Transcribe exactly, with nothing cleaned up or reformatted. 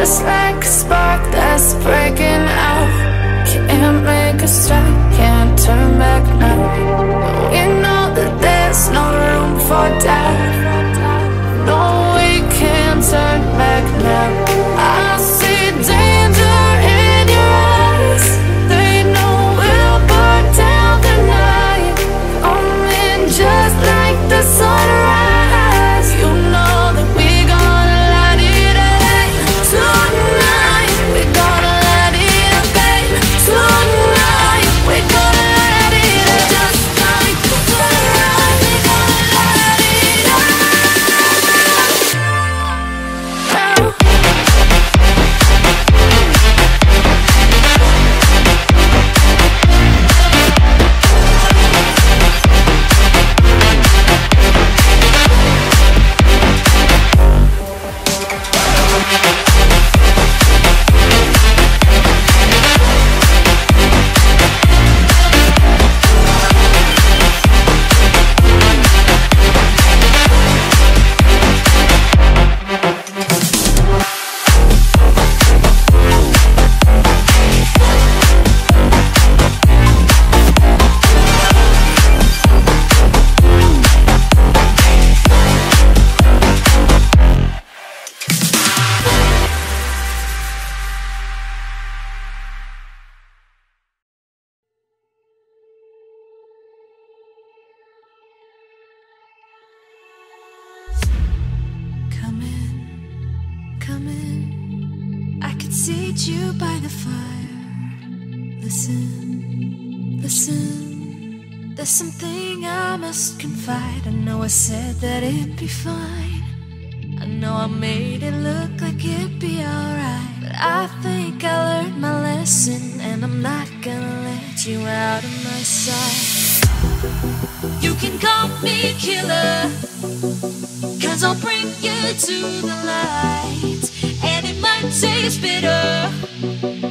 just like a spark that's breaking out. Can't make a stop, can't turn back now. We know that there's no room for doubt. No, we can't turn back now. I see danger in your eyes. They know we'll burn down the night. Coming just like the sunrise. You know that we gonna light it up tonight. We gonna light it up, babe. Tonight we gonna light it up just like the sunrise. We gonna light it up now. Come in, come in. I could seat you by the fire. Listen, listen. There's something I must confide. I know I said that it'd be fine. I know I made it look like it'd be alright, but I think I learned my lesson, and I'm not gonna let you out of my sight. You can call me killer, 'cause I'll bring you to the light. And it might taste bitter,